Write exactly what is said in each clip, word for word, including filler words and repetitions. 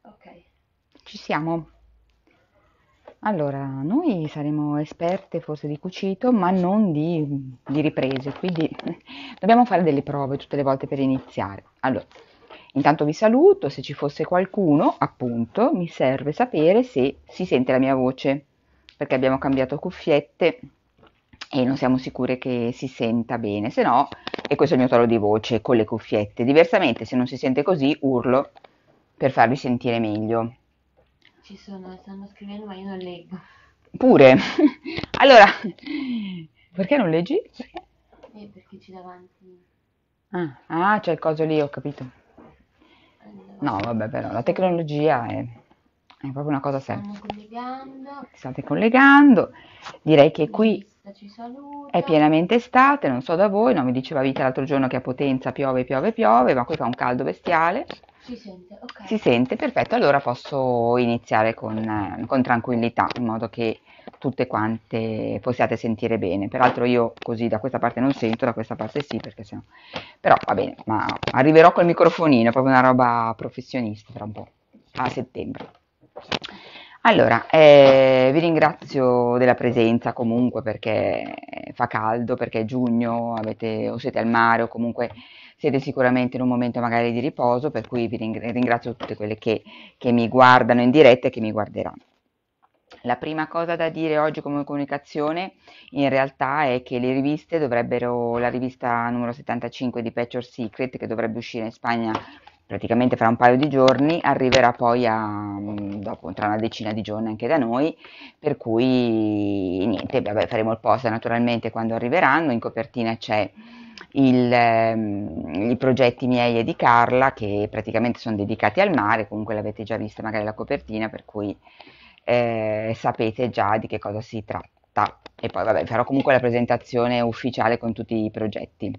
Ok. Ci siamo. Allora, noi saremo esperte forse di cucito, ma non di, di riprese, quindi dobbiamo fare delle prove tutte le volte per iniziare. Allora, intanto vi saluto, se ci fosse qualcuno, appunto, mi serve sapere se si sente la mia voce, perché abbiamo cambiato cuffiette e non siamo sicure che si senta bene, se no, e questo è il mio tono di voce con le cuffiette. Diversamente, se non si sente così, urlo per farvi sentire meglio. Ci sono, stanno scrivendo ma io non leggo. Pure. Allora, perché non leggi? Perché? Eh, perché c'è davanti... Ah, ah, c'è il coso lì, ho capito. No, Allora, vabbè, però la adesso tecnologia è, è proprio una ci cosa seria. stanno collegando. State collegando. Direi che La qui vista ci è saluta. pienamente estate, non so da voi, no, mi diceva Vita l'altro giorno che a Potenza piove, piove, piove, ma qui fa un caldo bestiale. Si sente, Si ok. sente, perfetto, allora posso iniziare con, eh, con tranquillità, in modo che tutte quante possiate sentire bene. Peraltro io così da questa parte non sento, da questa parte sì, perché sennò... Però va bene, ma arriverò col microfonino, è proprio una roba professionista tra un po', a settembre. Allora, eh, vi ringrazio della presenza comunque perché fa caldo, perché è giugno, avete, o siete al mare o comunque siete sicuramente in un momento magari di riposo, per cui vi ring- ringrazio tutte quelle che, che mi guardano in diretta e che mi guarderanno. La prima cosa da dire oggi come comunicazione in realtà è che le riviste dovrebbero, la rivista numero settantacinque di Patch Your Secret, che dovrebbe uscire in Spagna praticamente fra un paio di giorni, arriverà poi a, dopo, tra una decina di giorni anche da noi, per cui niente, vabbè, faremo il post naturalmente quando arriveranno, in copertina c'è il, ehm, i progetti miei e di Carla che praticamente sono dedicati al mare, comunque l'avete già vista magari la copertina, per cui eh, sapete già di che cosa si tratta. E poi vabbè, farò comunque la presentazione ufficiale con tutti i progetti.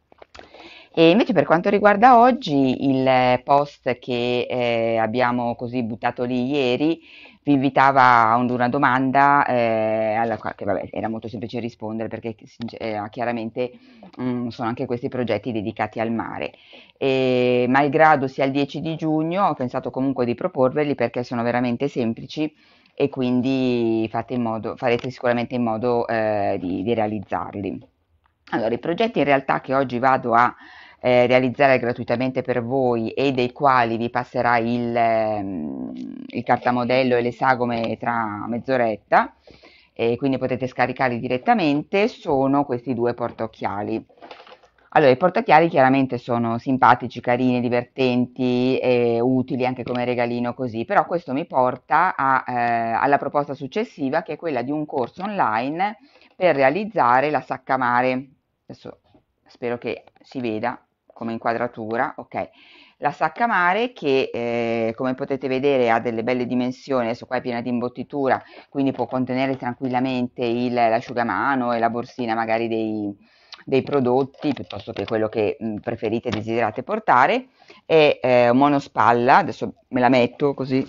E invece per quanto riguarda oggi, il post che eh, abbiamo così buttato lì ieri vi invitava a un- una domanda eh, alla quale che, vabbè, era molto semplice rispondere perché sincer- eh, chiaramente mm, sono anche questi progetti dedicati al mare. E, malgrado sia il dieci di giugno, ho pensato comunque di proporveli perché sono veramente semplici e quindi fate in modo, farete sicuramente in modo eh, di, di realizzarli. Allora, i progetti in realtà che oggi vado a eh, realizzare gratuitamente per voi e dei quali vi passerà il, ehm, il cartamodello e le sagome tra mezz'oretta, e quindi potete scaricarli direttamente, sono questi due portaocchiali. Allora, i portachiavi chiaramente sono simpatici, carini, divertenti e utili anche come regalino così, però questo mi porta a, eh, alla proposta successiva che è quella di un corso online per realizzare la saccamare. Adesso spero che si veda come inquadratura, ok. La saccamare che eh, come potete vedere ha delle belle dimensioni, adesso qua è piena di imbottitura, quindi può contenere tranquillamente il- l'asciugamano e la borsina magari dei, dei prodotti piuttosto che quello che mh, preferite e desiderate portare. È eh, monospalla, adesso me la metto così,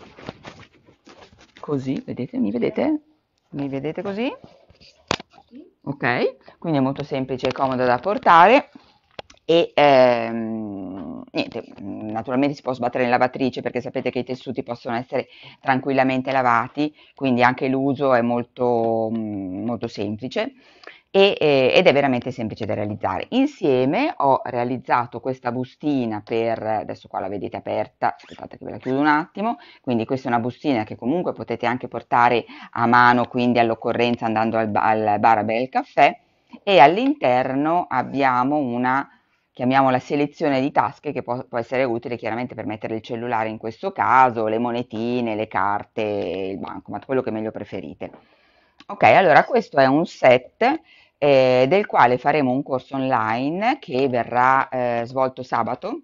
così, vedete, mi Ok. vedete? Mi vedete così? Sì. Ok, quindi è molto semplice e comoda da portare e ehm, niente, mh, naturalmente si può sbattere in lavatrice perché sapete che i tessuti possono essere tranquillamente lavati, quindi anche l'uso è molto, mh, molto semplice e, eh, ed è veramente semplice da realizzare. Insieme ho realizzato questa bustina per, adesso qua la vedete aperta, aspettate che ve la chiudo un attimo, quindi questa è una bustina che comunque potete anche portare a mano, quindi all'occorrenza andando al, ba- al bar a bere il caffè, e all'interno abbiamo una, chiamiamola selezione di tasche che può, può essere utile chiaramente per mettere il cellulare in questo caso, le monetine, le carte, il bancomat, quello che meglio preferite. Ok, allora questo è un set eh, del quale faremo un corso online che verrà eh, svolto sabato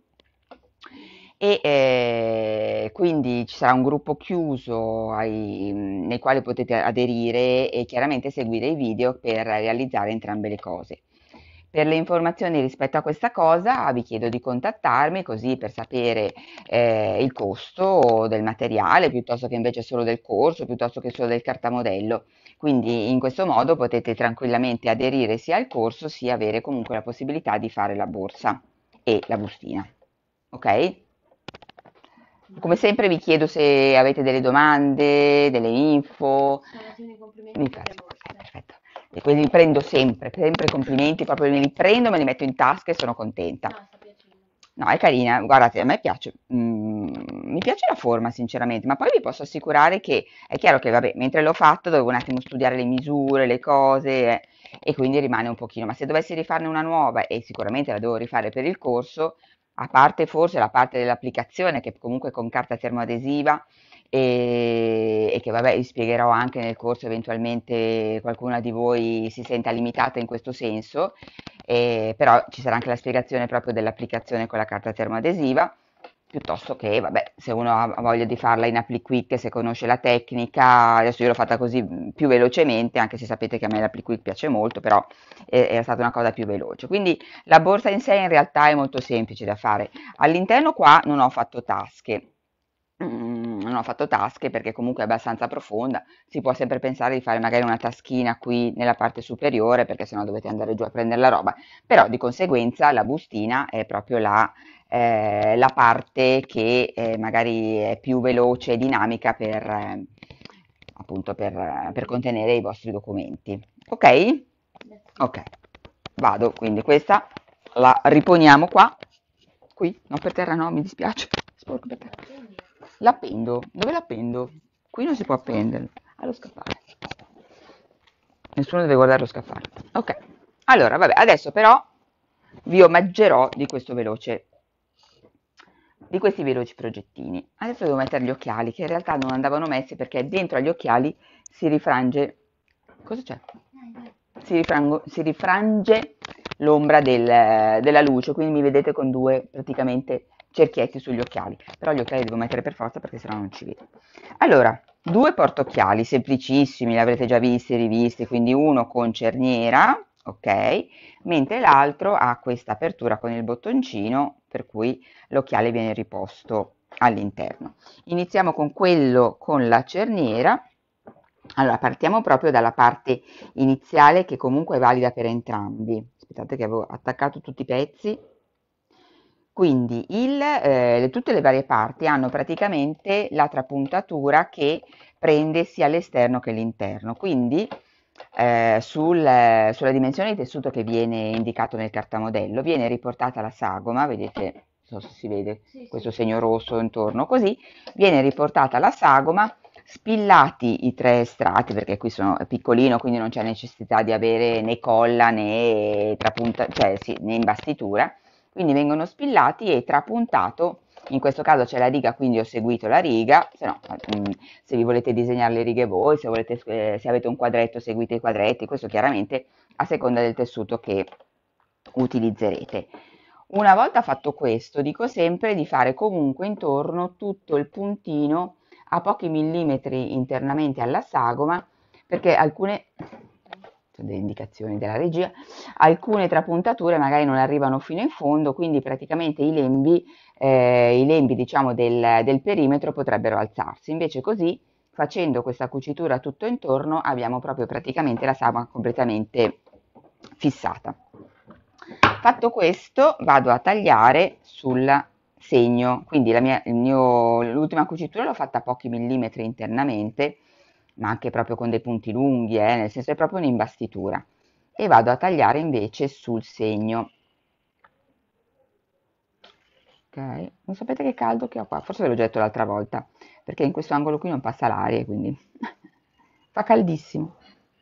e eh, quindi ci sarà un gruppo chiuso ai- nel quale potete aderire e chiaramente seguire i video per realizzare entrambe le cose. Per le informazioni rispetto a questa cosa vi chiedo di contattarmi così per sapere eh, il costo del materiale piuttosto che invece solo del corso, piuttosto che solo del cartamodello. Quindi in questo modo potete tranquillamente aderire sia al corso sia avere comunque la possibilità di fare la borsa e la bustina. Ok? Come sempre vi chiedo se avete delle domande, delle info. Sono i complimenti Mi per la piace, borsa. eh, perfetto. E quelli li prendo sempre, sempre complimenti, proprio me li prendo, me li metto in tasca e sono contenta. No, sta piacendo. No, è carina, guardate, a me piace, mm, mi piace la forma sinceramente, ma poi vi posso assicurare che è chiaro che, vabbè, mentre l'ho fatto dovevo un attimo studiare le misure, le cose, eh, e quindi rimane un pochino, ma se dovessi rifarne una nuova, e sicuramente la devo rifare per il corso, a parte forse la parte dell'applicazione, che comunque con carta termoadesiva, e, e che vabbè vi spiegherò anche nel corso, eventualmente qualcuna di voi si senta limitata in questo senso, eh, però ci sarà anche la spiegazione proprio dell'applicazione con la carta termoadesiva, piuttosto che, vabbè, se uno ha voglia di farla in Apply Quick, se conosce la tecnica, adesso io l'ho fatta così mh, più velocemente, anche se sapete che a me l'Apply Quick piace molto, però è, è stata una cosa più veloce. Quindi la borsa in sé in realtà è molto semplice da fare. All'interno qua non ho fatto tasche. Mm, non ho fatto tasche perché comunque è abbastanza profonda, si può sempre pensare di fare magari una taschina qui nella parte superiore perché sennò dovete andare giù a prendere la roba, però di conseguenza la bustina è proprio la, eh, la parte che eh, magari è più veloce e dinamica per, eh, appunto per, per contenere i vostri documenti. Ok? Ok, vado, quindi questa la riponiamo qua, qui, non per terra no, mi dispiace, sporco per terra. L'appendo, dove l'appendo? Qui non si può appendere, allo scaffale. Nessuno deve guardare lo scaffale. Ok, allora, vabbè, adesso però vi omaggerò di questo veloce, di questi veloci progettini. Adesso devo mettere gli occhiali, che in realtà non andavano messi perché dentro agli occhiali si rifrange... Cosa c'è? Si, rifrango, si rifrange l'ombra del, della luce, quindi mi vedete con due praticamente cerchietti sugli occhiali, però gli occhiali devo mettere per forza perché sennò non ci vedo. Allora, due portocchiali semplicissimi, li avrete già visti e rivisti, quindi uno con cerniera, ok, mentre l'altro ha questa apertura con il bottoncino, per cui l'occhiale viene riposto all'interno. Iniziamo con quello con la cerniera. Allora, partiamo proprio dalla parte iniziale che comunque è valida per entrambi. Aspettate che avevo attaccato tutti i pezzi. Quindi il, eh, tutte le varie parti hanno praticamente la trapuntatura che prende sia l'esterno che l'interno. Quindi eh, sul, sulla dimensione di tessuto che viene indicato nel cartamodello viene riportata la sagoma, vedete, non so se si vede Sì, questo sì. segno rosso intorno così, viene riportata la sagoma, spillati i tre strati, perché qui sono è piccolino, quindi non c'è necessità di avere né colla né, trapunta, cioè, sì, né imbastitura, quindi vengono spillati e trapuntato, in questo caso c'è la riga, quindi ho seguito la riga, se no, mh, se vi volete disegnare le righe voi, se, volete, eh, se avete un quadretto seguite i quadretti, questo chiaramente a seconda del tessuto che utilizzerete. Una volta fatto questo, dico sempre di fare comunque intorno tutto il puntino a pochi millimetri internamente alla sagoma, perché alcune, sono delle indicazioni della regia, alcune trapuntature magari non arrivano fino in fondo, quindi praticamente i lembi, eh, i lembi diciamo del, del perimetro potrebbero alzarsi. Invece così, facendo questa cucitura tutto intorno, abbiamo proprio praticamente la sagoma completamente fissata. Fatto questo, vado a tagliare sul segno, quindi la mia, il mio, l'ultima cucitura l'ho fatta a pochi millimetri internamente, ma anche proprio con dei punti lunghi, eh, nel senso è proprio un'imbastitura. E vado a tagliare invece sul segno. Ok, non sapete che caldo che ho qua, forse ve l'ho già detto l'altra volta, perché in questo angolo qui non passa l'aria, quindi fa caldissimo.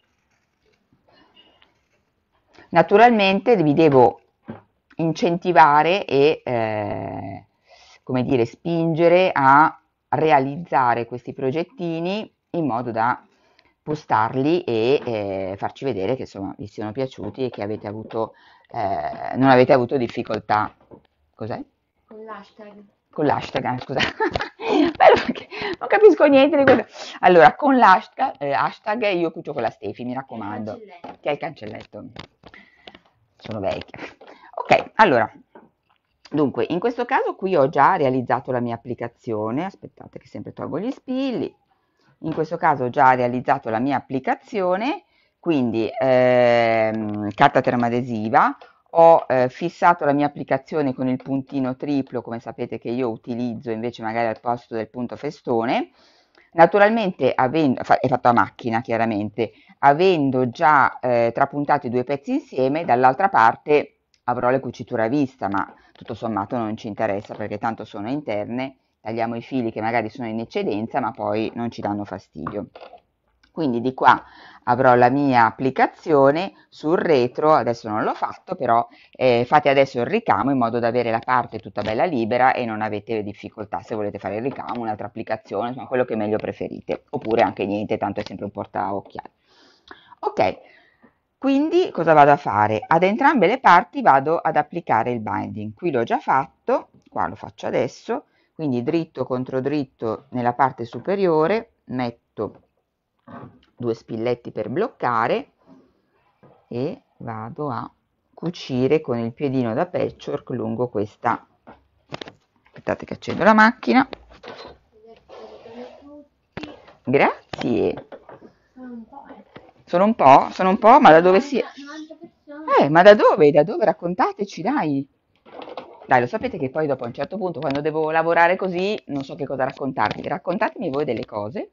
Naturalmente vi devo incentivare e, eh, come dire, spingere a realizzare questi progettini in modo da postarli e eh, farci vedere che insomma vi siano piaciuti e che avete avuto, eh, non avete avuto difficoltà. Cos'è? Con l'hashtag. Con l'hashtag, ah, scusa. Bello perché non capisco niente di questo. Allora, con l'hashtag eh, hashtag io cucio con la Stefi, mi raccomando, che è il cancelletto. Sono vecchia. Ok, allora, dunque, in questo caso qui ho già realizzato la mia applicazione. Aspettate che sempre tolgo gli spilli. In questo caso ho già realizzato la mia applicazione, quindi ehm, carta termoadesiva, ho eh, fissato la mia applicazione con il puntino triplo, come sapete che io utilizzo invece magari al posto del punto festone. Naturalmente, avendo, fa- è fatto a macchina chiaramente, avendo già eh, trapuntato i due pezzi insieme, dall'altra parte avrò le cuciture a vista, ma tutto sommato non ci interessa perché tanto sono interne, tagliamo i fili che magari sono in eccedenza, ma poi non ci danno fastidio. Quindi di qua avrò la mia applicazione sul retro, adesso non l'ho fatto, però eh, fate adesso il ricamo in modo da avere la parte tutta bella libera e non avete difficoltà se volete fare il ricamo, un'altra applicazione, insomma quello che meglio preferite, oppure anche niente, tanto è sempre un porta occhiali. Ok, quindi cosa vado a fare? Ad entrambe le parti vado ad applicare il binding, qui l'ho già fatto, qua lo faccio adesso, quindi dritto contro dritto nella parte superiore, metto due spilletti per bloccare e vado a cucire con il piedino da patchwork lungo questa, aspettate che accendo la macchina, grazie, Sono un po', eh. sono un po', sono un po', ma da dove si... novanta persone. Eh, ma da dove? Da dove? Raccontateci, dai. Dai, lo sapete che poi dopo a un certo punto, quando devo lavorare così, non so che cosa raccontarvi. Raccontatemi voi delle cose.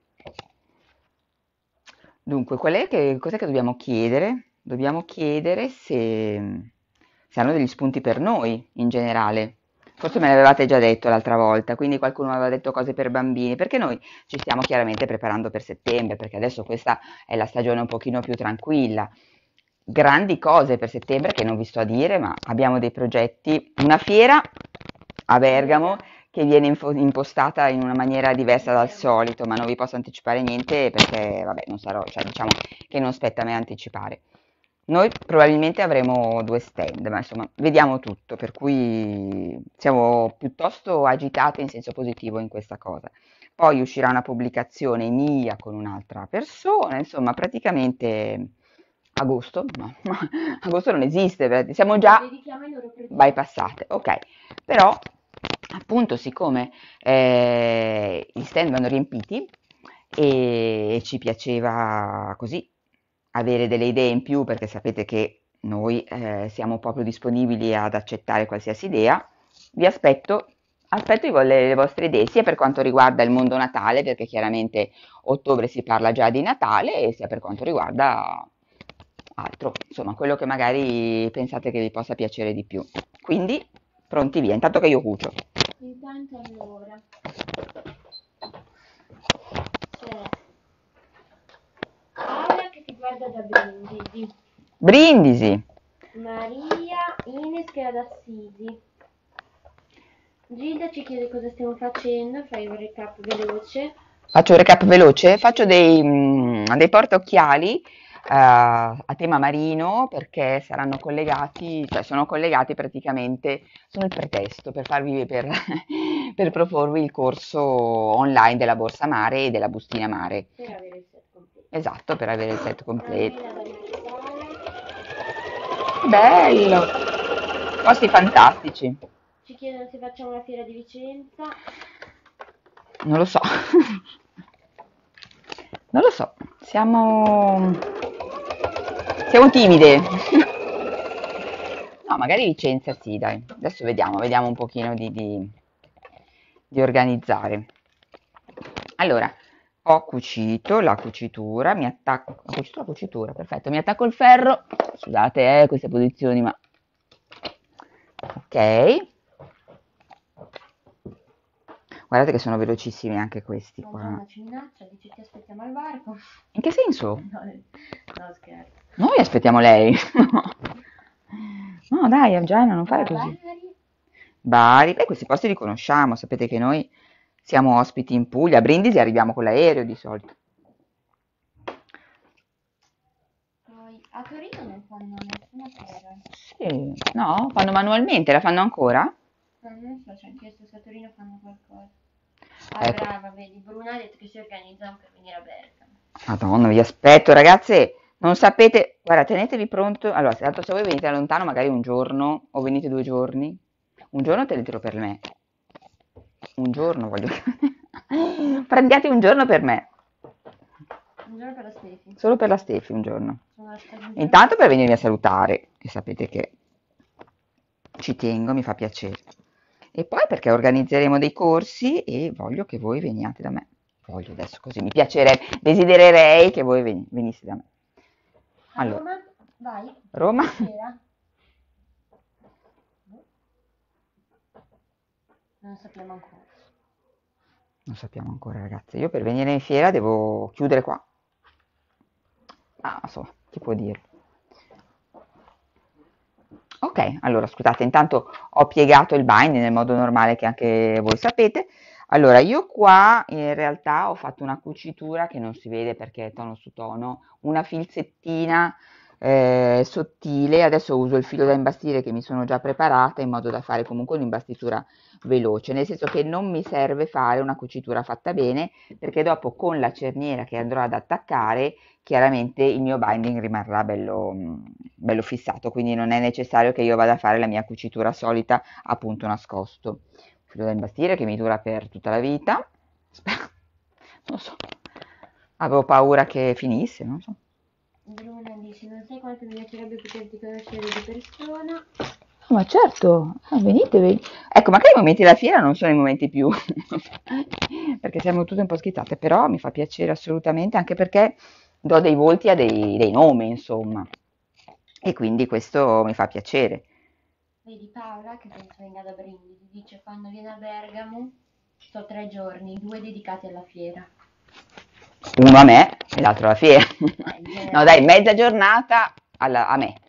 Dunque, qual è che, cos'è che dobbiamo chiedere? Dobbiamo chiedere se, se hanno degli spunti per noi in generale. Forse me l'avevate già detto l'altra volta, quindi qualcuno aveva detto cose per bambini, perché noi ci stiamo chiaramente preparando per settembre, perché adesso questa è la stagione un pochino più tranquilla. Grandi cose per settembre che non vi sto a dire, ma abbiamo dei progetti, una fiera a Bergamo che viene info- impostata in una maniera diversa dal solito, ma non vi posso anticipare niente perché, vabbè, non sarò, cioè diciamo che non spetta a me anticipare. Noi probabilmente avremo due stand, ma insomma, vediamo tutto, per cui siamo piuttosto agitati in senso positivo in questa cosa. Poi uscirà una pubblicazione mia con un'altra persona, insomma, praticamente agosto, no, agosto non esiste, perché siamo già Dedichiamo ai loro progetti. bypassate, ok, però appunto siccome eh, gli stand vanno riempiti e ci piaceva così avere delle idee in più perché sapete che noi eh, siamo proprio disponibili ad accettare qualsiasi idea, vi aspetto, aspetto i vo- le, le vostre idee sia per quanto riguarda il mondo Natale perché chiaramente ottobre si parla già di Natale e sia per quanto riguarda altro, insomma quello che magari pensate che vi possa piacere di più. Quindi pronti via, intanto che io cucio. Intanto allora c'è Aria che si guarda da Brindisi, Brindisi! Maria Ines che è ad Assisi, Gilda ci chiede cosa stiamo facendo, fai un recap veloce. Faccio un recap veloce, faccio dei, mm, dei portaocchiali eh, a tema marino perché saranno collegati, cioè sono collegati praticamente, sono il pretesto per farvi, per, per proporvi il corso online della borsa mare e della bustina mare. Per avere il set completo. Esatto, per avere il set completo. Almeno da Natale. Bello! Posti fantastici. Ci chiedono se facciamo la fiera di Vicenza. Non lo so. Non lo so. Siamo... Siamo timide. No, magari Vicenza sì, dai. Adesso vediamo, vediamo un pochino di, di, di organizzare. Allora, ho cucito la cucitura, mi attacco... Ho cucito la cucitura, perfetto. Mi attacco il ferro. Scusate, eh, queste posizioni, ma... Ok. Guardate che sono velocissimi anche questi qua. Madonna, Cinnaccia dice ti aspettiamo al varco. In che senso? No, no, scherzo. Noi aspettiamo lei. No, dai, Gianna, non fare così. Bari. Bari, beh, questi posti li conosciamo, sapete che noi siamo ospiti in Puglia, a Brindisi arriviamo con l'aereo di solito. Poi a Torino non fanno nessuna fiera. Sì, no? Fanno manualmente, la fanno ancora? No, non so, ci hanno chiesto se a Torino fanno qualcosa. Ah, Ecco. brava, vedi, Bruna ha detto che si organizzano per venire a Bergamo. Madonna, vi aspetto, ragazze, non sapete, guarda, tenetevi pronto, allora, se, tanto se voi venite da lontano magari un giorno o venite due giorni, un giorno tenetelo per me, un giorno voglio dire, prendiate un giorno per me, Un giorno per la Stefi. solo per la Stefi un giorno, Sono la stagione. intanto per venirmi a salutare, che sapete che ci tengo, mi fa piacere. E poi perché organizzeremo dei corsi e voglio che voi veniate da me. Voglio adesso così, mi piacerebbe, desidererei che voi veni- venisse da me. A Allora, Roma? Vai? Roma? Stasera? Non sappiamo ancora. Non sappiamo ancora, ragazzi. Io per venire in fiera devo chiudere qua. Ah, insomma, chi può dirlo? Ok, allora scusate, intanto ho piegato il bind nel modo normale che anche voi sapete. Allora, io qua in realtà ho fatto una cucitura che non si vede perché è tono su tono, una filzettina eh, sottile. Adesso uso il filo da imbastire che mi sono già preparata in modo da fare comunque un'imbastitura veloce, nel senso che non mi serve fare una cucitura fatta bene perché dopo con la cerniera che andrò ad attaccare chiaramente il mio binding rimarrà bello, mm, bello fissato, quindi non è necessario che io vada a fare la mia cucitura solita a punto nascosto. Filo da imbastire che mi dura per tutta la vita. Spero, non so, avevo paura che finisse, non so. Bruna dice, non sai quanto mi piacerebbe poterti conoscere di persona. Ma certo, ah, venite, ven- ecco, magari i momenti della fiera non sono i momenti più, perché siamo tutte un po' schizzate, però mi fa piacere assolutamente, anche perché do dei volti a dei, dei nomi, insomma, e quindi questo mi fa piacere. Vedi Paola, che penso venga da Brindisi, dice quando viene a Bergamo sto tre giorni, due dedicati alla fiera. Uno a me e l'altro alla fiera. Ma in No, dai, generale, mezza giornata alla- a me.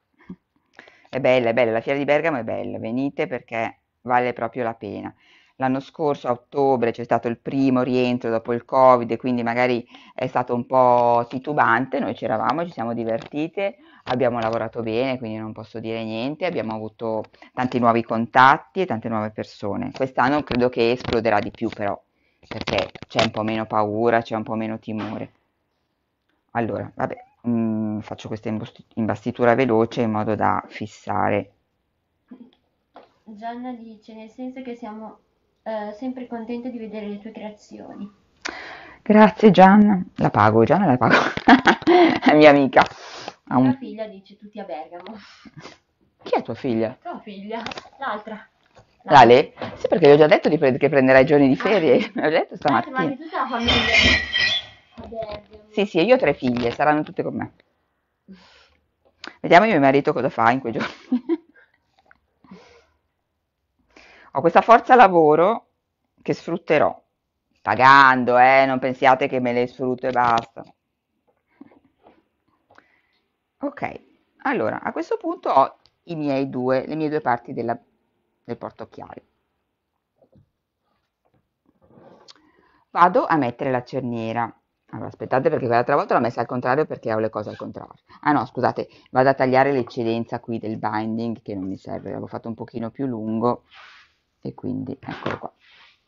È bella, è bella, la fiera di Bergamo è bella, venite perché vale proprio la pena. L'anno scorso a ottobre c'è stato il primo rientro dopo il Covid, e quindi magari è stato un po' titubante, noi c'eravamo, ci siamo divertite, abbiamo lavorato bene, quindi non posso dire niente, abbiamo avuto tanti nuovi contatti e tante nuove persone. Quest'anno credo che esploderà di più però, perché c'è un po' meno paura, c'è un po' meno timore. Allora, vabbè, mm, faccio questa imbosti- imbastitura veloce in modo da fissare. Gianna dice, nel senso che siamo eh, sempre contente di vedere le tue creazioni. Grazie Gianna, la pago, Gianna la pago, è mia amica. Ha Tua un- figlia dice tutti a Bergamo. Chi è tua figlia? Tua figlia, l'altra. L'Ale. L'Ale? Sì, perché gli ho già detto di pre- che prenderai giorni di Ah ferie, sì. me l'ho detto Ah, trovate stamattina. tutta la famiglia a Bergamo. Sì, sì, io ho tre figlie, saranno tutte con me. Vediamo io mio marito cosa fa in quei giorni. Ho questa forza lavoro che sfrutterò, pagando, eh, non pensiate che me le sfrutto e basta. Ok, allora a questo punto ho i miei due, le mie due parti della- del portaocchiali. Vado a mettere la cerniera. Allora, aspettate perché quell'altra volta l'ho messa al contrario perché ho le cose al contrario. Ah no, scusate, vado a tagliare l'eccedenza qui del binding che non mi serve, l'avevo fatto un pochino più lungo e quindi eccolo qua.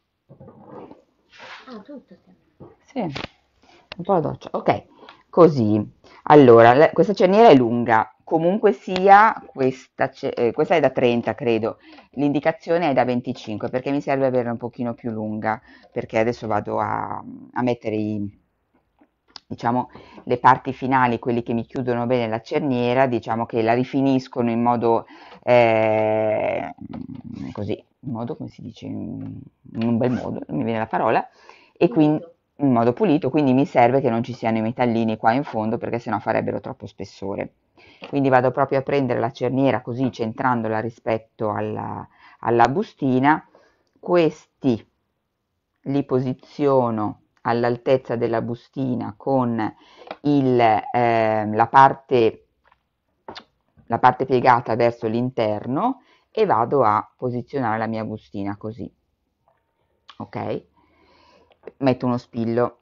Ah, tutto stiamo. Sì, un po' la doccia. Ok, così. Allora, le- questa cerniera è lunga. Comunque sia, questa, ce- eh, questa è da trenta, credo. L'indicazione è da venticinque perché mi serve averla un pochino più lunga, perché adesso vado a, a mettere i, diciamo, le parti finali, quelli che mi chiudono bene la cerniera, diciamo che la rifiniscono in modo eh, così, in modo, come si dice, in in un bel modo, non mi viene la parola, e quindi Pulito. in modo pulito, quindi mi serve che non ci siano i metallini qua in fondo perché sennò farebbero troppo spessore. Quindi vado proprio a prendere la cerniera così centrandola rispetto alla, alla bustina, questi li posiziono all'altezza della bustina con il, eh, la parte, la parte piegata verso l'interno e vado a posizionare la mia bustina così, ok? Metto uno spillo,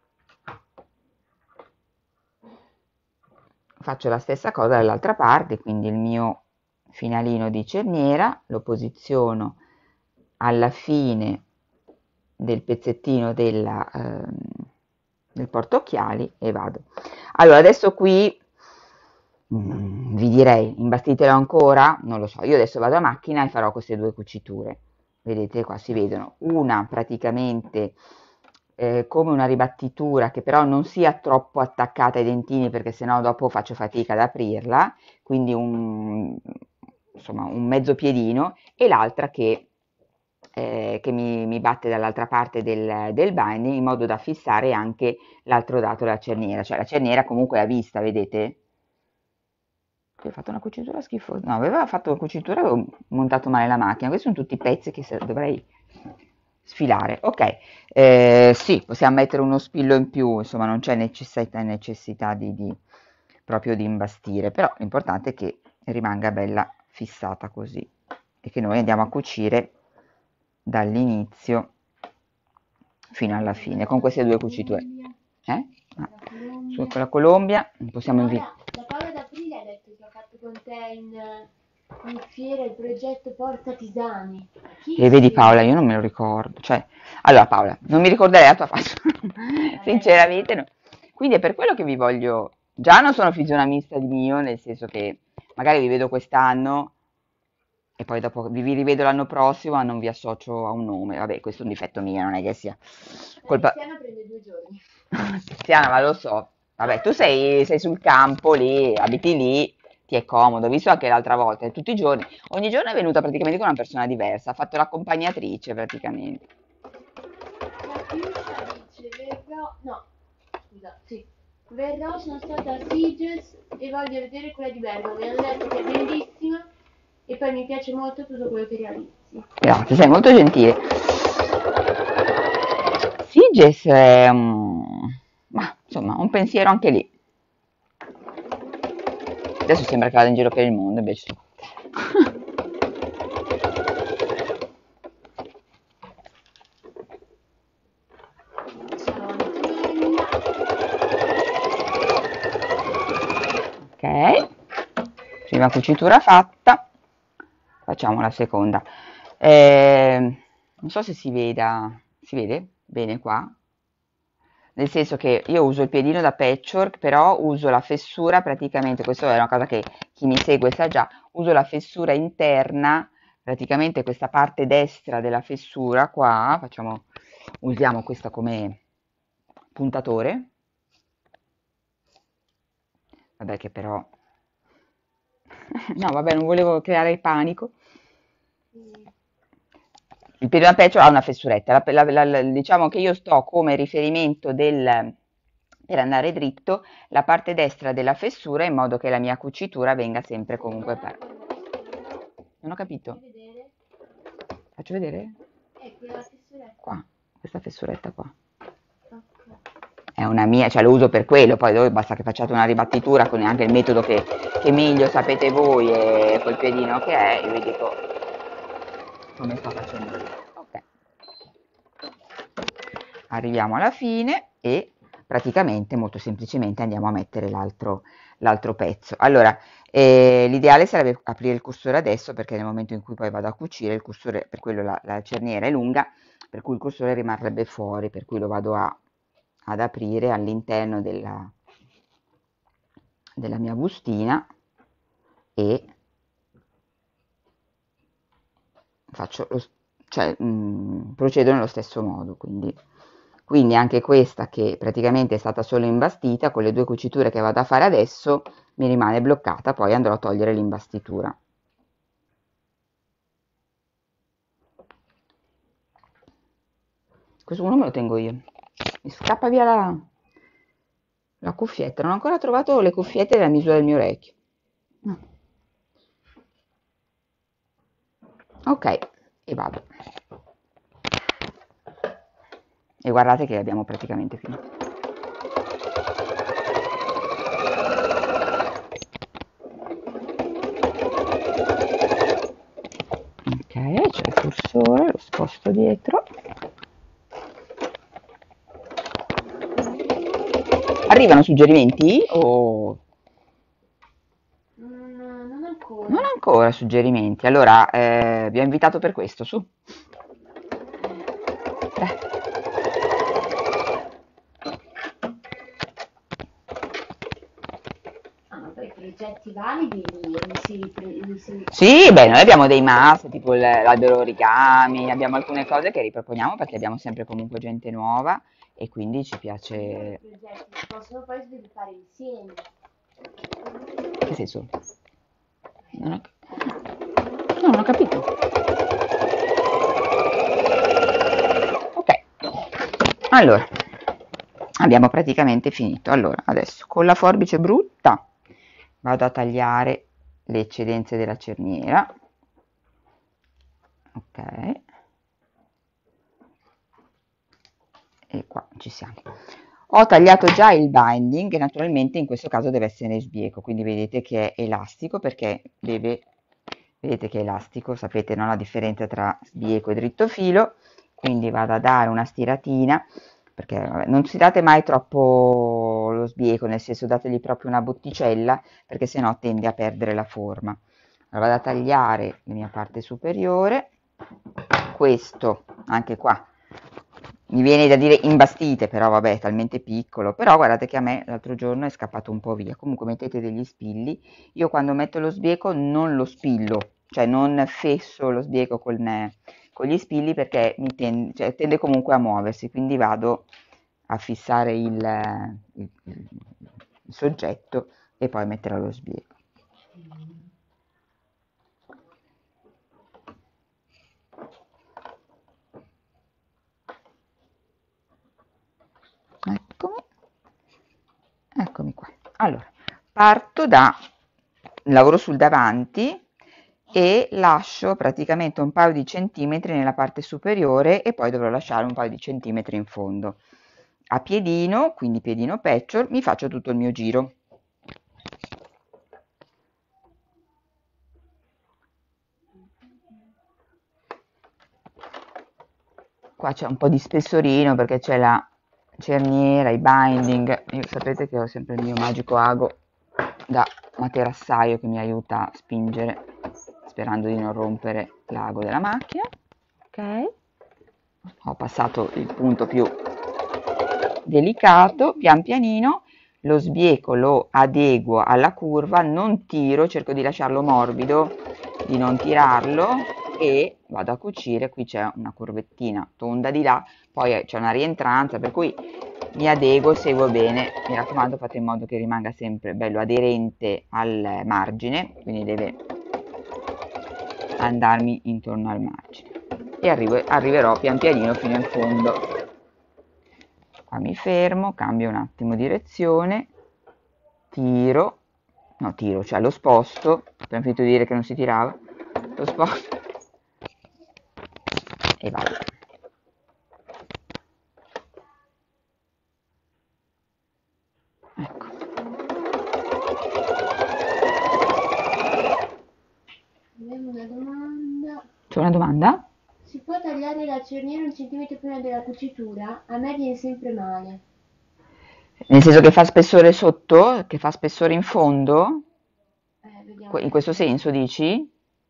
faccio la stessa cosa dall'altra parte, quindi il mio finalino di cerniera lo posiziono alla fine del pezzettino della, ehm, del portaocchiali e vado. Allora, adesso qui mm, vi direi, imbastitelo ancora? Non lo so, io adesso vado a macchina e farò queste due cuciture. Vedete qua si vedono, una praticamente eh, come una ribattitura che però non sia troppo attaccata ai dentini perché sennò dopo faccio fatica ad aprirla, quindi un, insomma un mezzo piedino, e l'altra che, eh, che mi, mi batte dall'altra parte del, del binding, in modo da fissare anche l'altro lato della cerniera, cioè la cerniera comunque è a vista, vedete? Qui ho fatto una cucitura schifosa, no, aveva fatto la cucitura, avevo montato male la macchina, questi sono tutti pezzi che se- dovrei sfilare. Ok, eh, sì, possiamo mettere uno spillo in più, insomma non c'è necessità, necessità di, di- proprio di imbastire, però l'importante è che rimanga bella fissata così e che noi andiamo a cucire dall'inizio fino alla fine con queste due cuciture. Eh? Ah, La su Colombia. con la Colombia possiamo invitare. Paola, la Paola d'Aprile ha detto che ha fatto con te in, in fiera il progetto Porta Tisani. Chi E vedi Paola, sei? io non me lo ricordo. Cioè, allora Paola, non mi ricorderei la tua faccia, sinceramente no. Quindi è per quello che vi voglio... Già non sono fisionomista di mio, nel senso che magari vi vedo quest'anno e poi dopo vi vi rivedo l'anno prossimo, ma non vi associo a un nome. Vabbè, questo è un difetto mio, non è che sia La colpa... Tiziana prende due giorni. Tiziana, ma lo so. Vabbè, tu sei, sei sul campo lì, abiti lì, ti è comodo, visto anche l'altra volta, tutti i giorni. Ogni giorno è venuta praticamente con una persona diversa, ha fatto l'accompagnatrice praticamente. La Piuscia dice, verrò... No, scusa, sì. Verrò, sono stata a Sitges e voglio vedere quella di Bergamo. Mi hanno detto che è bellissima e poi mi piace molto tutto quello che realizzi. Grazie, sei molto gentile. Sitges è un... ma insomma, un pensiero anche lì. Adesso sembra che vada in giro per il mondo, invece. Ciao Antonella. Ok, prima cucitura fatta, facciamo la seconda. Eh, non so se si veda, si vede bene qua? Nel senso che io uso il piedino da patchwork, però uso la fessura praticamente, questa è una cosa che chi mi segue sa già, uso la fessura interna, praticamente questa parte destra della fessura qua, facciamo, usiamo questa come puntatore, vabbè che però, no vabbè non volevo creare il panico. Il piedino da patchwork ha una fessuretta, la- la- la- diciamo che io sto come riferimento del, per andare dritto la parte destra della fessura in modo che la mia cucitura venga sempre comunque per... Non ho capito. Vedere? Faccio vedere? Ecco la fessuretta. Qua, questa fessuretta qua. Ok. È una mia, cioè lo uso per quello, poi dove basta che facciate una ribattitura con anche il metodo che, che meglio sapete voi e col piedino che è, io vi dico come sto facendo io. Ok. Arriviamo alla fine e praticamente molto semplicemente andiamo a mettere l'altro l'altro pezzo. Allora, eh, l'ideale sarebbe aprire il cursore adesso perché nel momento in cui poi vado a cucire il cursore, per quello la, la cerniera è lunga, per cui il cursore rimarrebbe fuori, per cui lo vado a, ad aprire all'interno della, della mia bustina e faccio lo, cioè, mh, procedo nello stesso modo, quindi, quindi anche questa che praticamente è stata solo imbastita, con le due cuciture che vado a fare adesso mi rimane bloccata, poi andrò a togliere l'imbastitura. Questo uno me lo tengo io. Mi scappa via la, la cuffietta, non ho ancora trovato le cuffiette della misura del mio orecchio. No. Ok, e vado. E guardate che abbiamo praticamente finito. Ok, c'è il cursore, lo sposto dietro. Arrivano suggerimenti o... Non, non ancora. Non ancora suggerimenti. Allora, eh, vi ho invitato per questo, su. Dai. Ah, ma poi progetti validi li, li si, ripre- li si... Sì, beh, noi abbiamo dei must, tipo il- l'albero origami, abbiamo alcune cose che riproponiamo perché abbiamo sempre comunque gente nuova e quindi ci I piace... progetti si possono poi sviluppare insieme. Che senso? Non ho... No, non ho capito. Ok, allora, abbiamo praticamente finito. Allora, adesso con la forbice brutta vado a tagliare le eccedenze della cerniera. Ok. E qua ci siamo. Ho tagliato già il binding e naturalmente in questo caso deve essere sbieco, quindi vedete che è elastico perché deve, vedete che è elastico, sapete, no, la differenza tra sbieco e dritto filo, quindi vado a dare una stiratina, perché vabbè, non si date mai troppo lo sbieco, nel senso dategli proprio una botticella, perché sennò tende a perdere la forma. Allora vado a tagliare la mia parte superiore, questo anche qua mi viene da dire imbastite, però vabbè, è talmente piccolo. Però guardate che a me l'altro giorno è scappato un po' via. Comunque mettete degli spilli. Io quando metto lo sbieco non lo spillo, cioè non fesso lo sbieco con, con gli spilli perché mi tende, cioè, tende comunque a muoversi, quindi vado a fissare il, il, il soggetto e poi metterò lo sbieco. Eccomi, eccomi qua. Allora, parto da, lavoro sul davanti e lascio praticamente un paio di centimetri nella parte superiore e poi dovrò lasciare un paio di centimetri in fondo. A piedino, quindi piedino patchwork, mi faccio tutto il mio giro. Qua c'è un po' di spessorino perché c'è la cerniera, i binding. Io sapete che ho sempre il mio magico ago da materassaio che mi aiuta a spingere sperando di non rompere l'ago della macchina. Ok, ho passato il punto più delicato, pian pianino lo sbieco lo adeguo alla curva, non tiro, cerco di lasciarlo morbido, di non tirarlo e vado a cucire. Qui c'è una curvettina tonda di là, poi c'è una rientranza, per cui mi adeguo e seguo bene. Mi raccomando, fate in modo che rimanga sempre bello aderente al margine, quindi deve andarmi intorno al margine e arrivo, arriverò pian pianino fino in fondo. Qua mi fermo, cambio un attimo direzione, tiro, no tiro, cioè lo sposto, abbiamo finito di dire che non si tirava, lo sposto e vado. Ecco. Abbiamo una domanda. C'è una domanda? Si può tagliare la cerniera un centimetro prima della cucitura? A me viene sempre male. Nel senso che fa spessore sotto, che fa spessore in fondo? Eh, vediamo. In questo senso dici?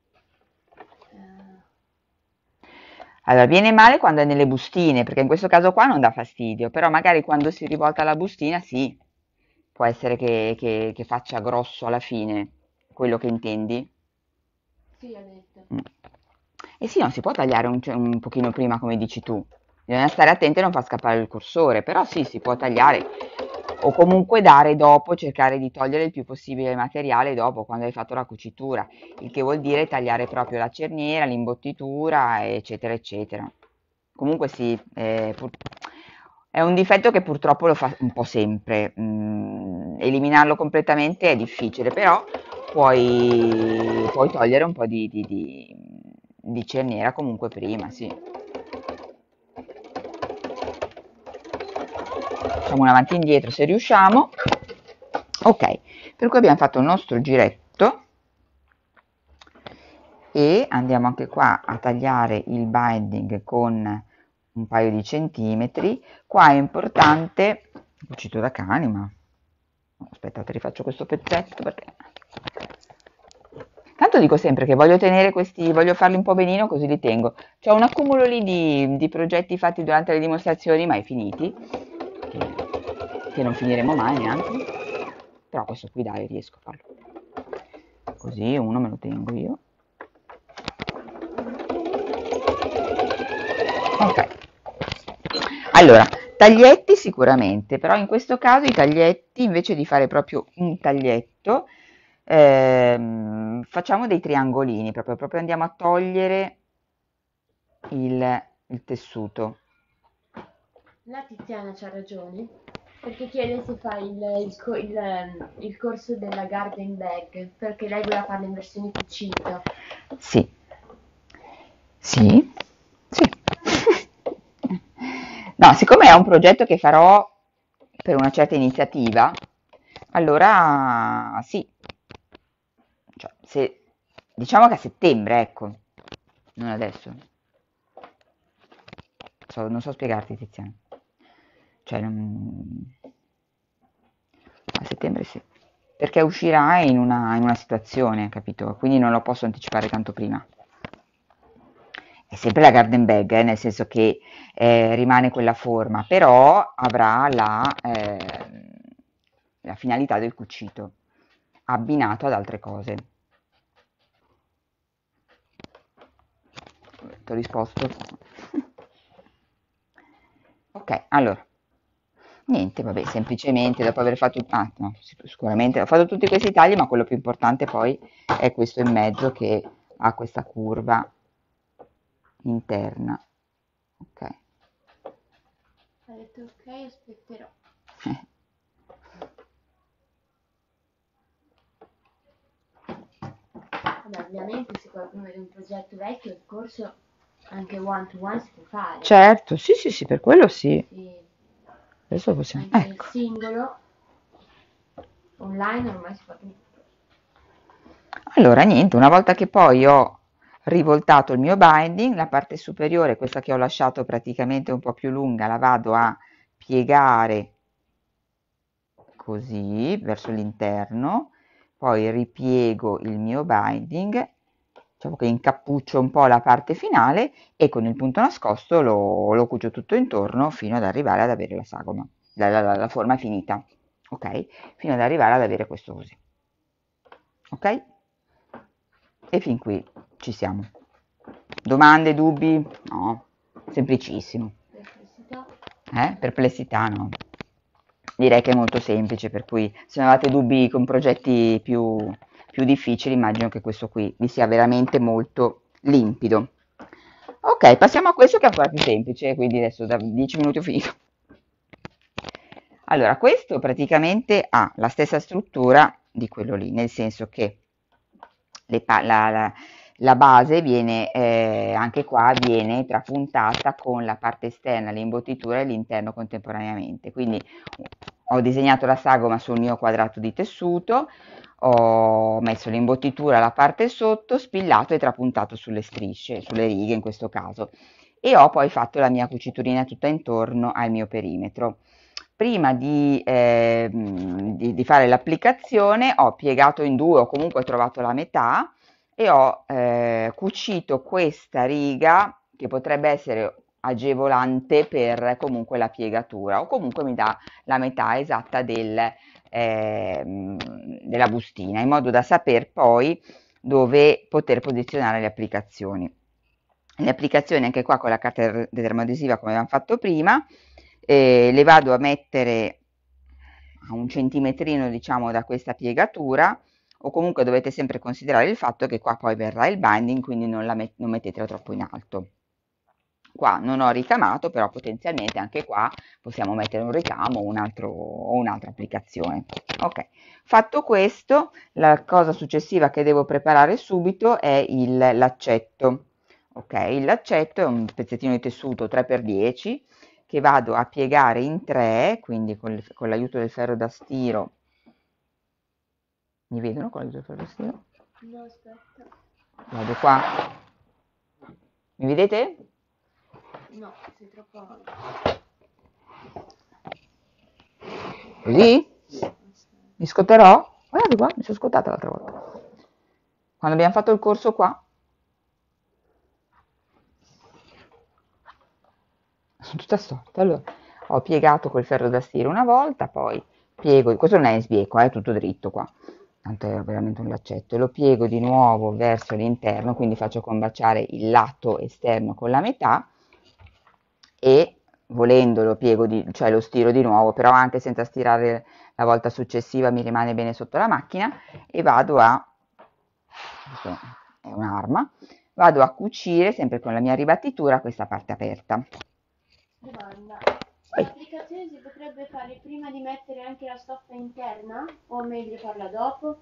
Eh, Allora, viene male quando è nelle bustine, perché in questo caso qua non dà fastidio, però magari quando si rivolta la bustina sì, può essere che, che- che faccia grosso alla fine, quello che intendi. sì, ha detto. Mm. E sì, non si può tagliare un, un pochino prima come dici tu, bisogna stare attenti a non far scappare il cursore, però sì, si può tagliare o comunque dare dopo, cercare di togliere il più possibile il materiale dopo, quando hai fatto la cucitura, il che vuol dire tagliare proprio la cerniera, l'imbottitura, eccetera, eccetera. Comunque sì, eh, pur- è un difetto che purtroppo lo fa un po' sempre. Mm, eliminarlo completamente è difficile, però puoi, puoi togliere un po' di, di, di, di cerniera comunque prima, sì. Facciamo un avanti e indietro se riusciamo. Ok, per cui abbiamo fatto il nostro giretto e andiamo anche qua a tagliare il binding con un paio di centimetri. Qua è importante, cucito da cani, ma aspettate, rifaccio questo pezzetto perché tanto dico sempre che voglio tenere questi, voglio farli un po' benino così li tengo. C'ho un accumulo lì di, di progetti fatti durante le dimostrazioni mai finiti, che, che non finiremo mai neanche, però questo qui dai riesco a farlo. Così uno me lo tengo io. Ok, allora, taglietti sicuramente, però in questo caso i taglietti, invece di fare proprio un taglietto, ehm, facciamo dei triangolini, proprio, proprio andiamo a togliere il, il tessuto. La Tiziana c'ha ragione, perché chiede se fa il, il co- il, ehm, il corso della Garden Bag, perché lei voleva farlo in versione cucita. Sì, sì, sì. No, siccome è un progetto che farò per una certa iniziativa, allora sì, cioè, se, diciamo che a settembre, ecco, non adesso. So- non so spiegarti, Tiziano. Cioè, non- a settembre sì. Perché uscirà in una, in una situazione, capito? Quindi non lo posso anticipare tanto prima. È sempre la garden bag, eh, nel senso che eh, rimane quella forma, però avrà la, eh, la finalità del cucito, abbinato ad altre cose. Ti ho risposto? Ok, allora, niente, vabbè, semplicemente dopo aver fatto, ah, no, sic- sicuramente ho fatto tutti questi tagli, ma quello più importante poi è questo in mezzo che ha questa curva interna. Ok. Ha detto ok, aspetterò. Vabbè, ovviamente se qualcuno vede un progetto vecchio, il corso anche one to one si può fare. Certo, sì, sì, sì, per quello sì. Sì, Adesso possiamo, anche il ecco. singolo, online ormai si fa tutto. Allora, niente, una volta che poi ho rivoltato il mio binding, la parte superiore, questa che ho lasciato praticamente un po' più lunga, la vado a piegare così verso l'interno, poi ripiego il mio binding, diciamo che incappuccio un po' la parte finale e con il punto nascosto lo, lo cucio tutto intorno fino ad arrivare ad avere la sagoma, la, la- la- la forma finita, ok? Fino ad arrivare ad avere questo così, ok? E fin qui ci siamo. Domande, dubbi? No, semplicissimo. Perplessità. Eh? Perplessità no. Direi che è molto semplice, per cui se non avete dubbi con progetti più, più difficili, immagino che questo qui vi sia veramente molto limpido. Ok, passiamo a questo che è ancora più semplice, quindi adesso da dieci minuti ho finito. Allora, questo praticamente ha la stessa struttura di quello lì, nel senso che le pa- la, la- la base viene, eh, anche qua viene trapuntata con la parte esterna, l'imbottitura e l'interno contemporaneamente. Quindi ho disegnato la sagoma sul mio quadrato di tessuto, ho messo l'imbottitura alla parte sotto, spillato e trapuntato sulle strisce, sulle righe in questo caso, e ho poi fatto la mia cuciturina tutta intorno al mio perimetro. Prima di, eh, di, di fare l'applicazione ho piegato in due o comunque ho trovato la metà e ho eh, cucito questa riga che potrebbe essere agevolante per comunque la piegatura o comunque mi dà la metà esatta del, eh, della bustina in modo da saper poi dove poter posizionare le applicazioni. Le applicazioni anche qua con la carta termoadesiva come abbiamo fatto prima, eh, le vado a mettere a un centimetrino diciamo da questa piegatura o comunque dovete sempre considerare il fatto che qua poi verrà il binding, quindi non, la met- non mettetela troppo in alto. Qua non ho ricamato, però potenzialmente anche qua possiamo mettere un ricamo o, un altro, o un'altra applicazione. Ok, fatto questo, la cosa successiva che devo preparare subito è il laccetto. Ok, il laccetto è un pezzettino di tessuto tre per dieci che vado a piegare in tre, quindi con, il- con l'aiuto del ferro da stiro. Mi vedono con l'aiuto del ferro da stiro? No, aspetta. Vado qua. Mi vedete? No, sei troppo avanti. Così? Aspetta. Mi scotterò? Guardate qua, mi sono scottata l'altra volta. Quando abbiamo fatto il corso qua, sono tutta storta. Allora, ho piegato col ferro da stiro una volta, poi piego, questo non è in sbieco, è tutto dritto qua, tanto è veramente un laccetto, e lo piego di nuovo verso l'interno, quindi faccio combaciare il lato esterno con la metà e volendo lo piego, di, cioè lo stiro di nuovo, però anche senza stirare la volta successiva mi rimane bene sotto la macchina e vado a, questo è un'arma, vado a cucire sempre con la mia ribattitura questa parte aperta. Domanda. Poi, L'applicazione si potrebbe fare prima di mettere anche la stoffa interna o meglio farla dopo?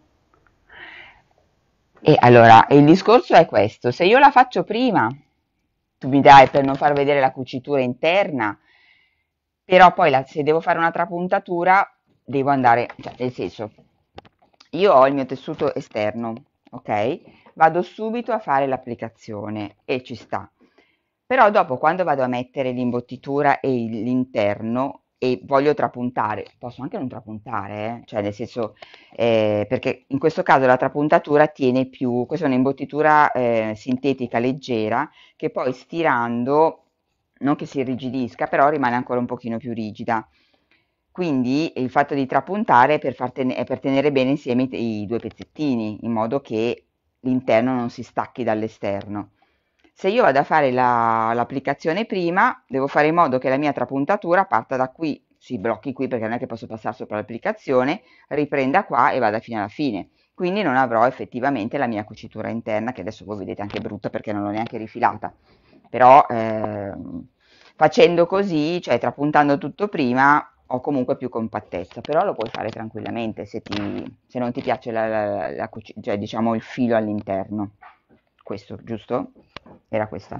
e allora, il discorso è questo, se io la faccio prima, tu mi dai per non far vedere la cucitura interna, però poi la- se devo fare un'altra puntatura, devo andare, cioè, nel senso, io ho il mio tessuto esterno, ok? Vado subito a fare l'applicazione e ci sta. Però dopo, quando vado a mettere l'imbottitura e il- l'interno e voglio trapuntare, posso anche non trapuntare, eh? Cioè nel senso, eh, perché in questo caso la trapuntatura tiene più, questa è un'imbottitura eh, sintetica leggera che poi stirando, non che si irrigidisca, però rimane ancora un pochino più rigida. Quindi il fatto di trapuntare è per, far ten- è per tenere bene insieme i, i due pezzettini, in modo che l'interno non si stacchi dall'esterno. Se io vado a fare la- l'applicazione prima, devo fare in modo che la mia trapuntatura parta da qui, si blocchi qui perché non è che posso passare sopra l'applicazione, riprenda qua e vada fino alla fine. Quindi non avrò effettivamente la mia cucitura interna, che adesso voi vedete anche brutta perché non l'ho neanche rifilata. Però ehm, facendo così, cioè trapuntando tutto prima, ho comunque più compattezza, però lo puoi fare tranquillamente se, ti, se non ti piace la, la, la cuci- cioè, diciamo il filo all'interno. Questo, giusto? Era questa.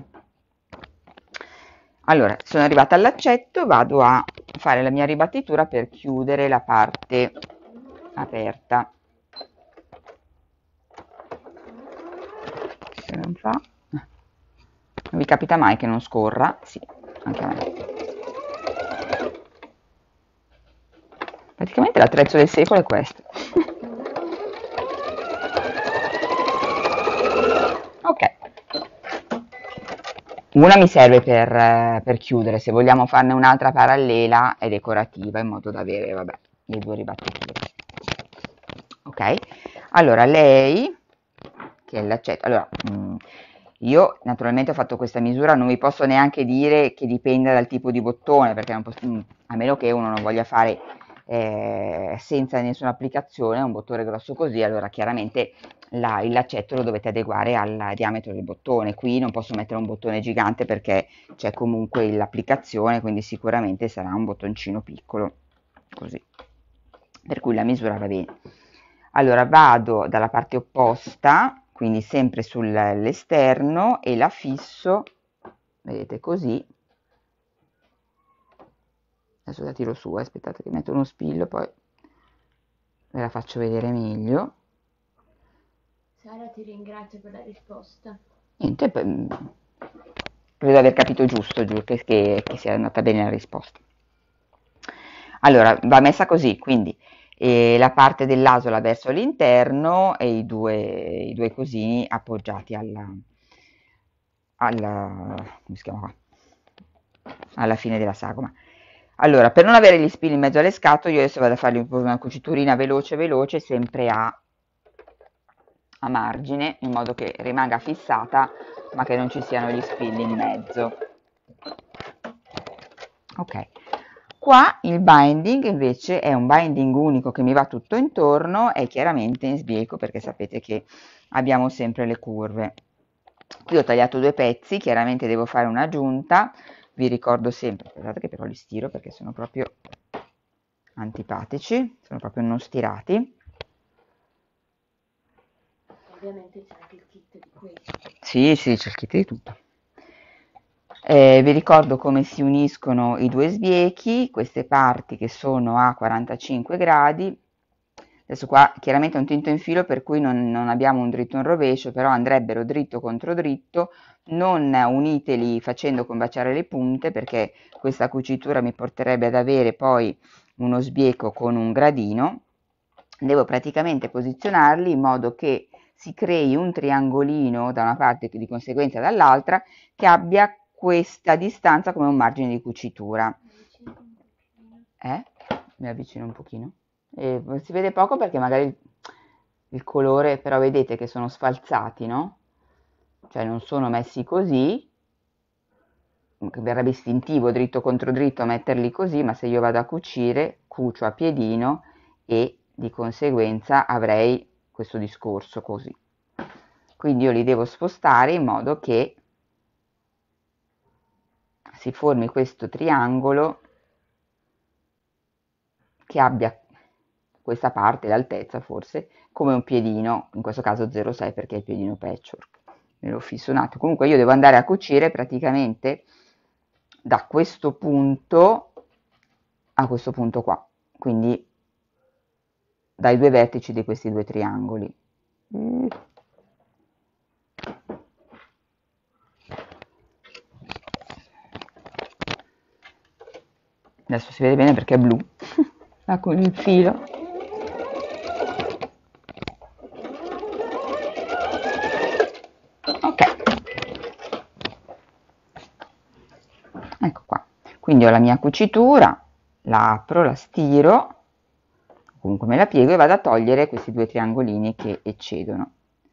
Allora, sono arrivata all'accetto, vado a fare la mia ribattitura per chiudere la parte aperta. Se non fa, non vi capita mai che non scorra? Sì, anche a me. Praticamente l'attrezzo del secolo è questo. Ok. Una mi serve per, eh, per chiudere, se vogliamo farne un'altra parallela e decorativa in modo da avere, vabbè, le due ribattiture. Ok? Allora, lei, che è l'accetto, allora, mm, io naturalmente ho fatto questa misura, non vi posso neanche dire che dipenda dal tipo di bottone, perché non posso- mm, a meno che uno non voglia fare eh, senza nessuna applicazione un bottone grosso così, allora chiaramente la- il laccetto lo dovete adeguare al diametro del bottone. Qui non posso mettere un bottone gigante perché c'è comunque l'applicazione, quindi sicuramente sarà un bottoncino piccolo, così. Per cui la misura va bene. Allora vado dalla parte opposta, quindi sempre sull'esterno e la fisso, vedete così. Adesso la tiro su, eh, aspettate che metto uno spillo, poi ve la faccio vedere meglio. Sara, ti ringrazio per la risposta. Niente, beh, mm, credo di aver capito giusto, giù, che, che, che sia andata bene la risposta. Allora, va messa così, quindi eh, la parte dell'asola verso l'interno e i due, i due cosini appoggiati alla, alla, come si chiama qua? Alla fine della sagoma. Allora, per non avere gli spilli in mezzo alle scatole, io adesso vado a fargli una cuciturina veloce veloce, sempre a, a margine, in modo che rimanga fissata, ma che non ci siano gli spilli in mezzo. Ok, qua il binding invece è un binding unico che mi va tutto intorno e chiaramente in sbieco perché sapete che abbiamo sempre le curve. Qui ho tagliato due pezzi, chiaramente devo fare un'aggiunta, vi ricordo sempre, guardate che però li stiro perché sono proprio antipatici, sono proprio non stirati. Ovviamente c'è anche il kit di questo. Sì, sì, c'è il kit di tutto. Eh, vi ricordo come si uniscono i due sbiechi, queste parti che sono a quarantacinque gradi. Adesso qua chiaramente è un tinto in filo per cui non, non abbiamo un dritto e un rovescio, però andrebbero dritto contro dritto, non uniteli facendo combaciare le punte perché questa cucitura mi porterebbe ad avere poi uno sbieco con un gradino. Devo praticamente posizionarli in modo che si crei un triangolino da una parte e di conseguenza dall'altra che abbia questa distanza come un margine di cucitura. Eh? Mi avvicino un pochino. E si vede poco perché magari il, il colore, però vedete che sono sfalzati, no? Cioè non sono messi così, che verrebbe istintivo dritto contro dritto metterli così, ma se io vado a cucire, cucio a piedino e di conseguenza avrei questo discorso così. Quindi io li devo spostare in modo che si formi questo triangolo che abbia questa parte, l'altezza forse, come un piedino, in questo caso zero virgola sei perché è il piedino patchwork. Me lo fisso un attimo. Comunque io devo andare a cucire praticamente da questo punto a questo punto qua, quindi dai due vertici di questi due triangoli. Adesso si vede bene perché è blu, là con il filo. Ok, ecco qua. Quindi ho la mia cucitura, la apro, la stiro, comunque me la piego e vado a togliere questi due triangolini che eccedono.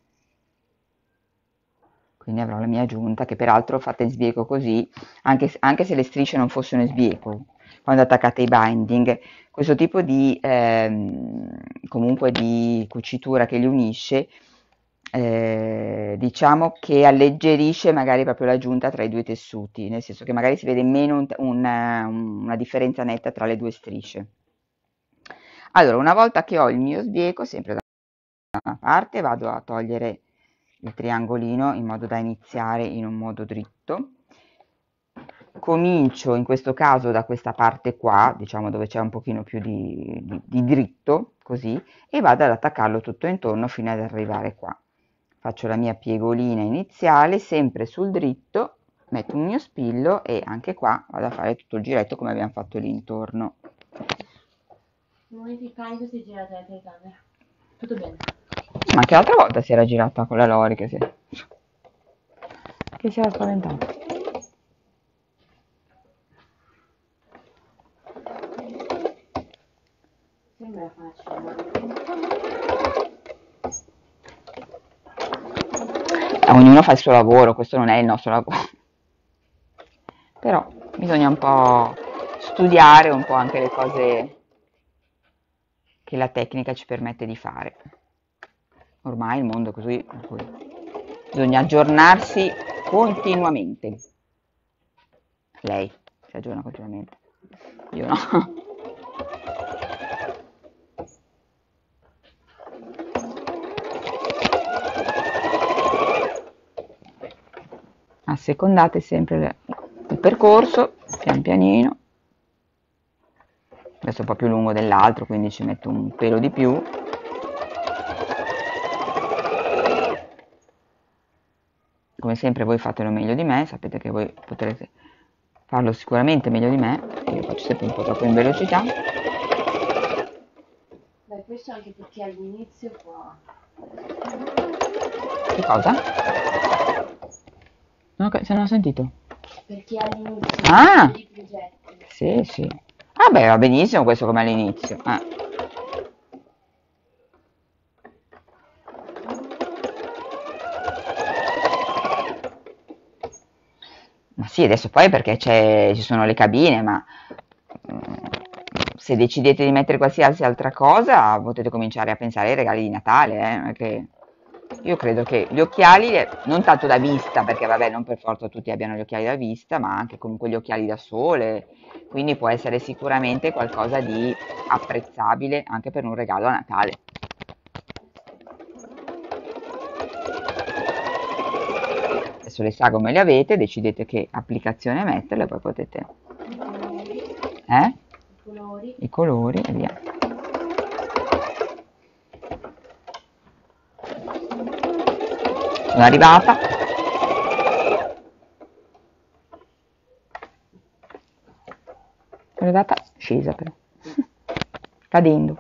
Quindi avrò la mia giunta, che peraltro fatta in sbieco così, anche, anche se le strisce non fossero in sbieco, quando attaccate i binding, questo tipo di, ehm, comunque di cucitura che li unisce, eh, diciamo che alleggerisce magari proprio la giunta tra i due tessuti, nel senso che magari si vede meno un, una, una differenza netta tra le due strisce. Allora, una volta che ho il mio sbieco, sempre da una parte, vado a togliere il triangolino in modo da iniziare in un modo dritto. Comincio in questo caso da questa parte qua, diciamo dove c'è un pochino più di, di, di dritto, così, e vado ad attaccarlo tutto intorno fino ad arrivare qua. Faccio la mia piegolina iniziale, sempre sul dritto, metto un mio spillo e anche qua vado a fare tutto il giretto come abbiamo fatto lì intorno. L'unico carico si è girata la telecamera. Tutto bene. Ma anche l'altra volta si era girata con la Lori che si, che si era spaventata. Sembra facile. Ognuno fa il suo lavoro, questo non è il nostro lavoro. Però bisogna un po' studiare un po' anche le cose che la tecnica ci permette di fare. Ormai il mondo è così, bisogna aggiornarsi continuamente. Lei si aggiorna continuamente, io no. Assecondate sempre le, il percorso, pian pianino. Adesso è un po' più lungo dell'altro, quindi ci metto un pelo di più. Come sempre voi fatelo meglio di me, sapete che voi potrete farlo sicuramente meglio di me, io faccio sempre un po' troppo in velocità. Beh, questo anche perché all'inizio qua... Che cosa? No, se non ho sentito. Perché all'inizio Ah! di progetti. Sì, sì. Ah beh, va benissimo questo come all'inizio. Eh. Ma sì, adesso poi perché c'è, ci sono le cabine, ma mm, se decidete di mettere qualsiasi altra cosa, potete cominciare a pensare ai regali di Natale, eh, perché io credo che gli occhiali, eh, non tanto da vista, perché vabbè, non per forza tutti abbiano gli occhiali da vista, ma anche comunque gli occhiali da sole, quindi può essere sicuramente qualcosa di apprezzabile anche per un regalo a Natale. Adesso le sagome le avete, decidete che applicazione metterle, poi potete... Eh? I colori. I colori e via. Sono arrivata. Sono arrivata scesa però. Cadendo.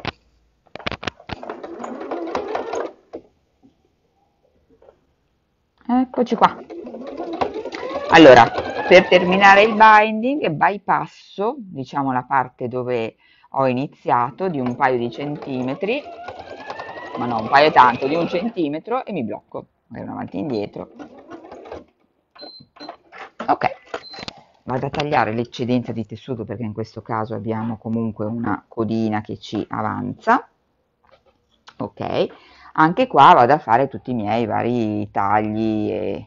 Eccoci qua. Allora, per terminare il binding bypasso, diciamo la parte dove ho iniziato di un paio di centimetri, ma no, un paio tanto, di un centimetro e mi blocco, magari avanti e indietro. Ok, vado a tagliare l'eccedenza di tessuto, perché in questo caso abbiamo comunque una codina che ci avanza, ok? Anche qua vado a fare tutti i miei vari tagli e...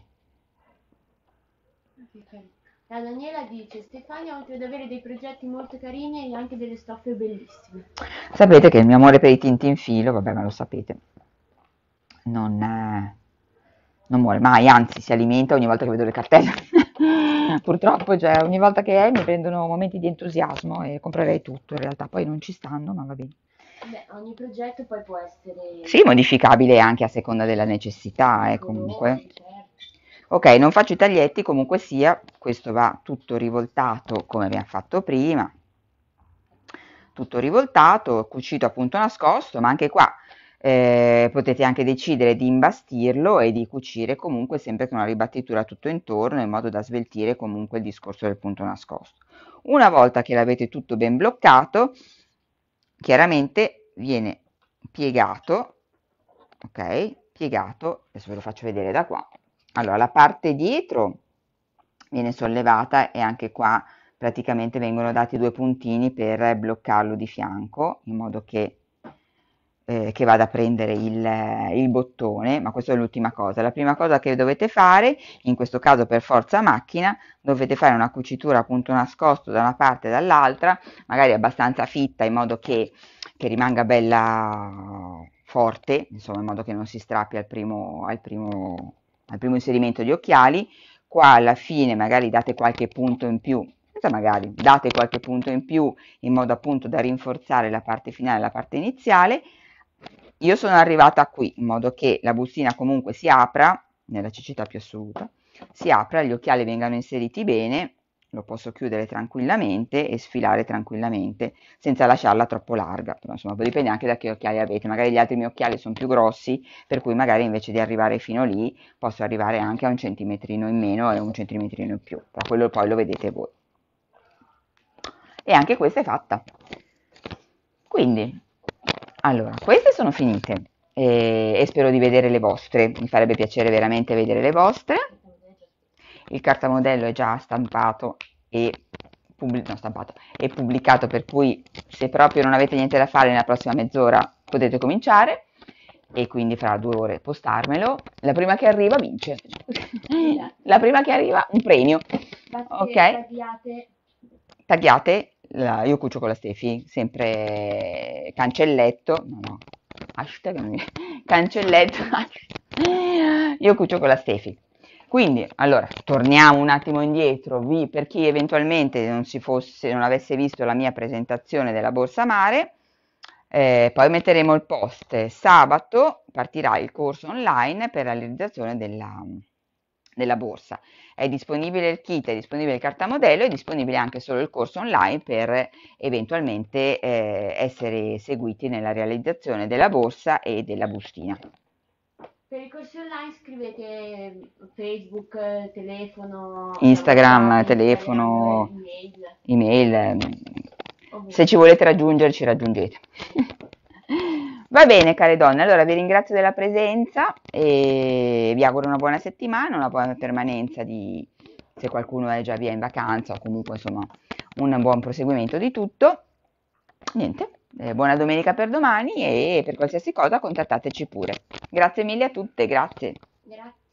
La Daniela dice: Stefania, oltre ad avere dei progetti molto carini, hai anche delle stoffe bellissime. Sapete che il mio amore per i tinti in filo, vabbè, ma lo sapete, non, eh, non muore mai, anzi si alimenta ogni volta che vedo le cartelle. Purtroppo, cioè, ogni volta che è mi prendono momenti di entusiasmo e comprerei tutto, in realtà poi non ci stanno, ma va bene. Beh, ogni progetto poi può essere... Sì, modificabile anche a seconda della necessità, eh, comunque. Certo. Ok, non faccio i taglietti, comunque sia, questo va tutto rivoltato come abbiamo fatto prima, tutto rivoltato, cucito a punto nascosto, ma anche qua eh, potete anche decidere di imbastirlo e di cucire comunque sempre con una ribattitura tutto intorno, in modo da sveltire comunque il discorso del punto nascosto. Una volta che l'avete tutto ben bloccato, chiaramente viene piegato, ok? Piegato, adesso ve lo faccio vedere da qua. Allora, la parte dietro viene sollevata e anche qua praticamente vengono dati due puntini per bloccarlo di fianco, in modo che, eh, che vada a prendere il, il bottone, ma questa è l'ultima cosa. La prima cosa che dovete fare, in questo caso per forza macchina, dovete fare una cucitura a punto nascosto da una parte e dall'altra, magari abbastanza fitta, in modo che, che rimanga bella forte, insomma, in modo che non si strappi al primo, al primo, al primo inserimento di occhiali. Qua alla fine magari date qualche punto in più, magari date qualche punto in più in modo appunto da rinforzare la parte finale e la parte iniziale. Io sono arrivata qui in modo che la bustina comunque si apra nella cecità più assoluta, si apra, gli occhiali vengano inseriti bene, lo posso chiudere tranquillamente e sfilare tranquillamente senza lasciarla troppo larga. Però insomma poi dipende anche da che occhiali avete, magari gli altri miei occhiali sono più grossi, per cui magari invece di arrivare fino lì posso arrivare anche a un centimetrino in meno e un centimetrino in più, però quello poi lo vedete voi. E anche questa è fatta. Quindi, allora, queste sono finite e, e spero di vedere le vostre, mi farebbe piacere veramente vedere le vostre. Il cartamodello è già stampato e, pubblic- no, stampato e pubblicato, per cui se proprio non avete niente da fare nella prossima mezz'ora potete cominciare, e quindi fra due ore postarmelo. La prima che arriva vince. La prima che arriva un premio. Ok? Tagliate. Tagliate, la- io cucio con la Stefi, sempre cancelletto, no no, hashtag, non mi- cancelletto, io cucio con la Stefi. Quindi, allora, torniamo un attimo indietro, vi- per chi eventualmente non, si fosse, non avesse visto la mia presentazione della borsa mare, eh, poi metteremo il post. Sabato partirà il corso online per la realizzazione della, della borsa. È disponibile il kit, è disponibile il cartamodello, è disponibile anche solo il corso online per eventualmente eh, essere seguiti nella realizzazione della borsa e della bustina. Per i corsi online scrivete Facebook, telefono, Instagram, WhatsApp, telefono, email. email. Se ci volete raggiungere, ci raggiungete. Va bene, care donne, allora vi ringrazio della presenza e vi auguro una buona settimana, una buona permanenza di, se qualcuno è già via in vacanza, o comunque insomma un buon proseguimento di tutto. Niente, eh, buona domenica per domani, e per qualsiasi cosa contattateci pure. Grazie mille a tutte, grazie. Grazie.